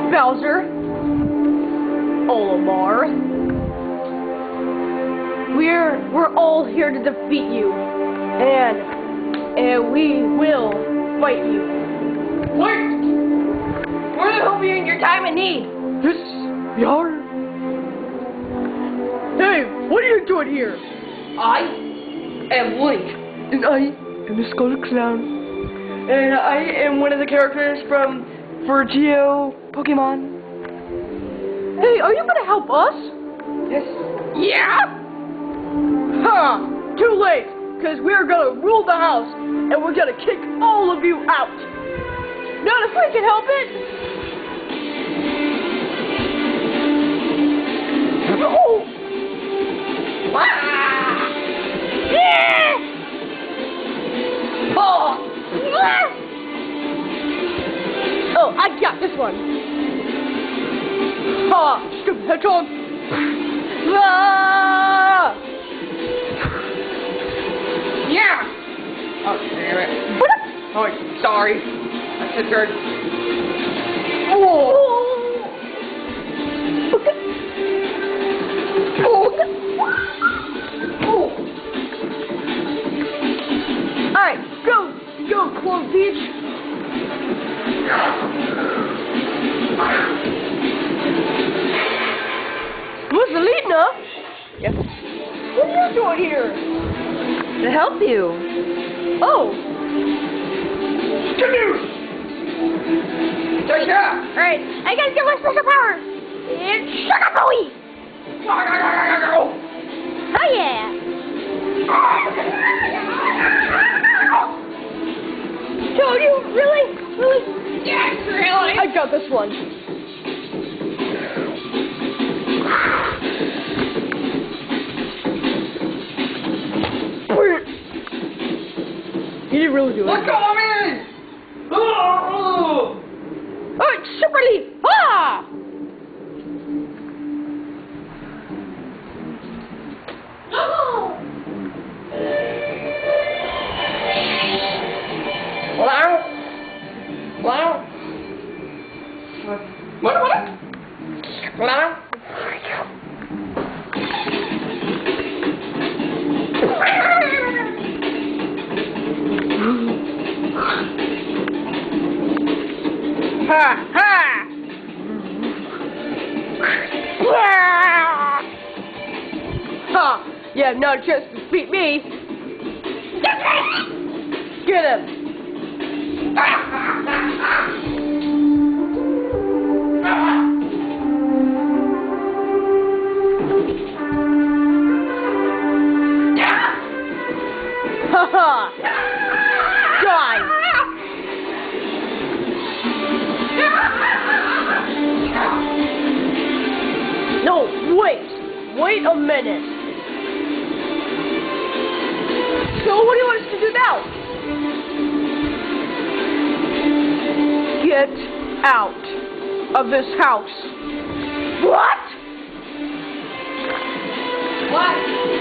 Bowser, Olimar. We're all here to defeat you, and we will fight you. Wait! We're to help you in your time of need. Yes, we are. Hey, what are you doing here? I am Louie. And I am the Skull Clown. And I am one of the characters from Geo Pokemon. Hey, are you gonna help us? Yes. Yeah? Ha! Too late, because we're gonna rule the house, and we're gonna kick all of you out. Not if we can help it. Oh! Ah! Yeah! Oh! Oh, I got this one. Ha! Stupid hedgehog! Ah! Yeah! Oh, damn it. Oh, sorry. That's a good. Oh! Alright, go, Clone Peach. What's the lead, huh? Yes. What are you doing here? To help you. Oh. Canoe! Take care! Alright, I gotta get my special power. It's Sugar Bowie. Oh yeah. Joe, you really? Yes, really? I got this one. You didn't really do it. Look at me! Oh! Oh, it's Super Leaf! Ah! What? Ha! Ha! Ha! You have no chance to beat me. Get him! Ha ha! Die! No, wait a minute. So what do you want us to do now? Get out of this house. What? What?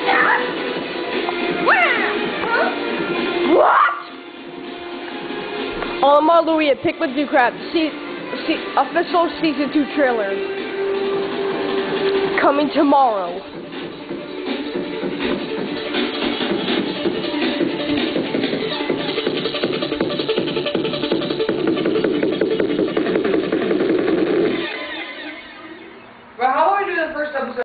What? Olimar, Louie, and Pikmin do crap. See official season 2 trailer coming tomorrow.